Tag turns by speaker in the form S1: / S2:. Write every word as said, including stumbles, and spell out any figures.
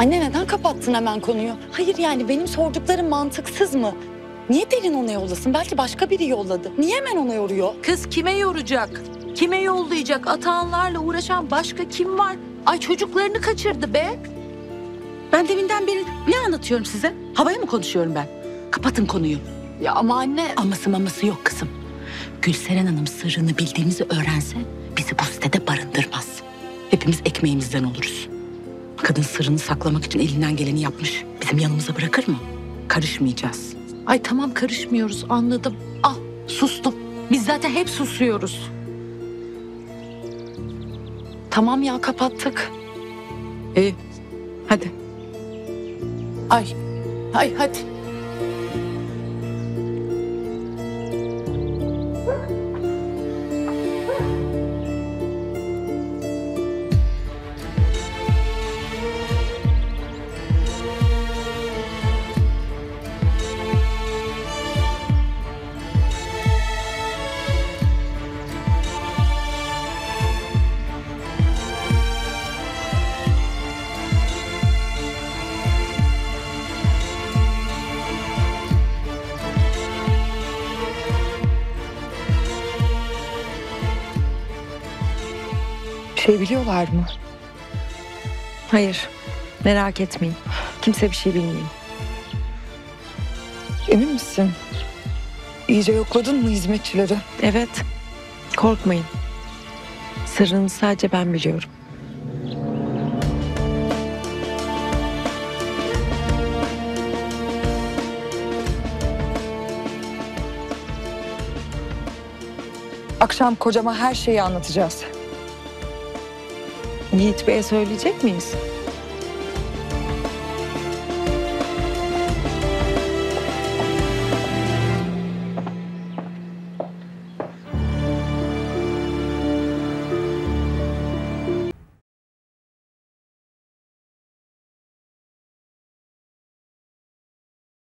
S1: Anne neden kapattın hemen konuyu? Hayır yani benim sorduklarım mantıksız mı? Niye Derin ona yollasın? Belki başka biri yolladı. Niye hemen ona yoruyor?
S2: Kız kime yoracak? Kime yollayacak? Atağanlarla uğraşan başka kim var? Ay çocuklarını kaçırdı be.
S3: Ben deminden beri ne anlatıyorum size? Havaya mı konuşuyorum ben? Kapatın konuyu.
S1: Ya ama anne...
S3: Aması maması yok kızım. Gülseren Hanım sırrını bildiğimizi öğrense bizi bu sitede barındırmaz. Hepimiz ekmeğimizden oluruz. Kadın sırrını saklamak için elinden geleni yapmış. Bizim yanımıza bırakır mı? Karışmayacağız.
S2: Ay tamam karışmıyoruz anladım. Ah sustum. Biz zaten hep susuyoruz.
S1: Tamam ya kapattık.
S3: İyi. Hadi.
S1: Ay, ay hadi.
S4: Bir şey biliyorlar mı?
S5: Hayır, merak etmeyin. Kimse bir şey bilmiyor.
S4: Emin misin? İyice yokladın mı hizmetçileri?
S5: Evet, korkmayın. Sırrını sadece ben biliyorum.
S4: Akşam kocama her şeyi anlatacağız.
S5: Yiğit Bey'e söyleyecek miyiz?